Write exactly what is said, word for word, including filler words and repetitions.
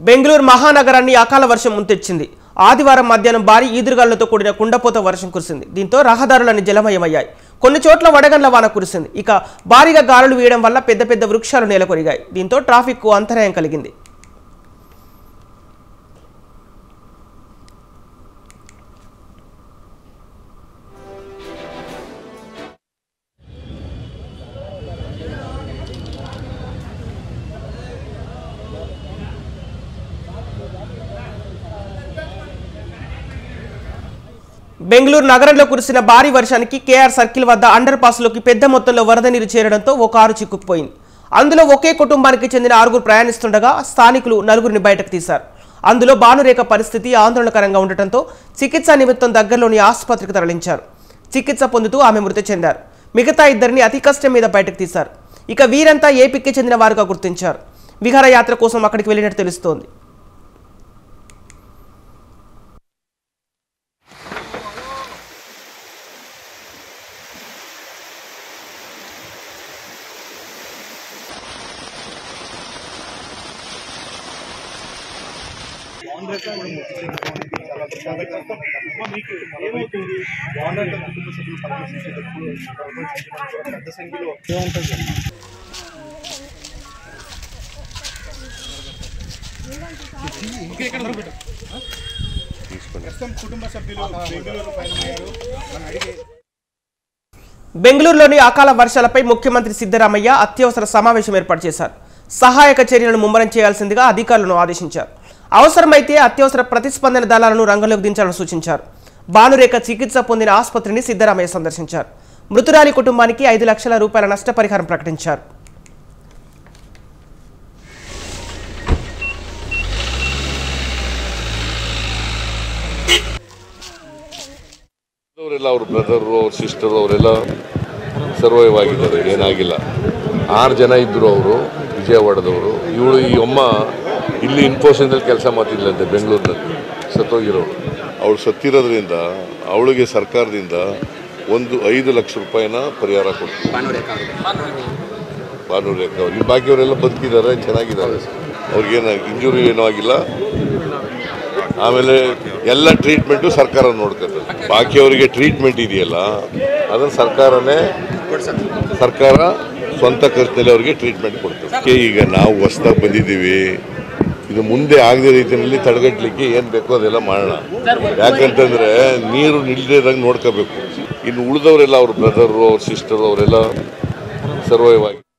బెంగళూరు మహానగరాన్ని అకాల వర్షం ముంచెత్తింది. ఆదివారం మధ్యాహ్నం భారీ ఈదురుగాలులతో కూడిన కుండపోత వర్షం కురిసింది. దీంతో రహదారులన్నీ జలమయమయ్యాయి. కొన్ని చోట్ల వడగండ్ల వాన కురిసింది. ఇక భారీగా గాలులు వీయడం వల్ల పెద్ద పెద్ద వృక్షాలు నేలకొరిగాయి. దీంతో ట్రాఫిక్ కు అంతరాయం కలిగింది. బెంగళూరు నగరంలో కురిసిన భారీ వర్షానికి కేఆర్ సర్కిల్ వద్ద అండర్ పాస్లోకి పెద్ద మొత్తంలో వరద నీరు చేరడంతో ఓ కారు చిక్కుకుపోయింది. అందులో ఒకే కుటుంబానికి చెందిన ఆరుగురు ప్రయాణిస్తుండగా స్థానికులు నలుగురిని బయటకు తీశారు. అందులో భానురేఖ పరిస్థితి ఆందోళనకరంగా ఉండటంతో చికిత్స నిమిత్తం దగ్గరలోని ఆసుపత్రికి తరలించారు. చికిత్స పొందుతూ ఆమె మృతి చెందారు. మిగతా ఇద్దరిని అతి కష్టం మీద బయటకు తీశారు. ఇక వీరంతా ఏపీకి చెందిన వారుగా గుర్తించారు. విహారయాత్ర కోసం అక్కడికి వెళ్లినట్టు తెలుస్తోంది. బెంగళూరులోని అకాల వర్షాలపై ముఖ్యమంత్రి సిద్ధరామయ్య అత్యవసర సమావేశం ఏర్పాటు చేశారు. సహాయక చర్యలను ముమ్మరం చేయాల్సిందిగా అధికారులను ఆదేశించారు. అవసరమైతే అత్యవసర ప్రతిస్పందన దళాలను రంగంలోకి దించాలని సూచించారు. భానురేఖ చికిత్స పొందిన ఆసుపత్రిని సిద్ధరామయ్య సందర్శించారు. మృతురాలి కుటుంబానికి ఐదు లక్షల రూపాయల నష్టపరిహారం ప్రకటించారు. ಅವ್ರ ಬ್ರದರ್ ಅವ್ರ ಸಿಸ್ಟರ್ ಅವರೆಲ್ಲ ಸರ್ವೈವ್ ಆಗಿದ್ದಾರೆ, ಏನಾಗಿಲ್ಲ. ಆರು ಜನ ಇದ್ದರು ಅವರು, ವಿಜಯವಾಡದವರು. ಇವಳು ಈ ಅಮ್ಮ ಇಲ್ಲಿ ಇನ್ಫೋಸಿಸ್ನಲ್ಲಿ ಕೆಲಸ ಮಾಡ್ತಿದ್ಲಂತೆ ಬೆಂಗಳೂರಿನಲ್ಲಿ, ಸತ್ತೋಗಿರೋರು. ಅವಳು ಸತ್ತಿರೋದ್ರಿಂದ ಅವಳಿಗೆ ಸರ್ಕಾರದಿಂದ ಒಂದು ಐದು ಲಕ್ಷ ರೂಪಾಯಿನ ಪರಿಹಾರ ಕೊಡ್ತೀವಿ. ಭಾನುರೇಖ ಅವ್ರು ಈ ಬಾಕಿಯವರೆಲ್ಲ ಬದುಕಿದ್ದಾರೆ, ಚೆನ್ನಾಗಿದ್ದಾರೆ. ಅವ್ರಿಗೇನು ಇಂಜುರಿ ಏನೂ ಆಗಿಲ್ಲ. ಆಮೇಲೆ ಎಲ್ಲ ಟ್ರೀಟ್ಮೆಂಟು ಸರ್ಕಾರ ನೋಡ್ಕೊತದೆ. ಬಾಕಿಯವರಿಗೆ ಟ್ರೀಟ್ಮೆಂಟ್ ಇದೆಯಲ್ಲ ಅದನ್ನು ಸರ್ಕಾರನೇ ಸರ್ಕಾರ ಸ್ವಂತ ಖರ್ಚಿನಲ್ಲಿ ಅವರಿಗೆ ಟ್ರೀಟ್ಮೆಂಟ್ ಕೊಡ್ತದೆ. ಈಗ ನಾವು ಹೊಸದಾಗಿ ಬಂದಿದ್ದೀವಿ, ಇದು ಮುಂದೆ ಆಗದ ರೀತಿಯಲ್ಲಿ ತಡೆಗಟ್ಟಲಿಕ್ಕೆ ಏನು ಬೇಕೋ ಅದೆಲ್ಲ ಮಾಡೋಣ. ಯಾಕಂತಂದರೆ ನೀರು ನಿಲ್ಲದಂಗೆ ನೋಡ್ಕೋಬೇಕು. ಇನ್ನು ಉಳಿದವರೆಲ್ಲ ಅವ್ರ ಬ್ರದರು ಅವ್ರ ಸಿಸ್ಟರು ಅವರೆಲ್ಲ ಸರ್ವೈವ್ ಆಗಿ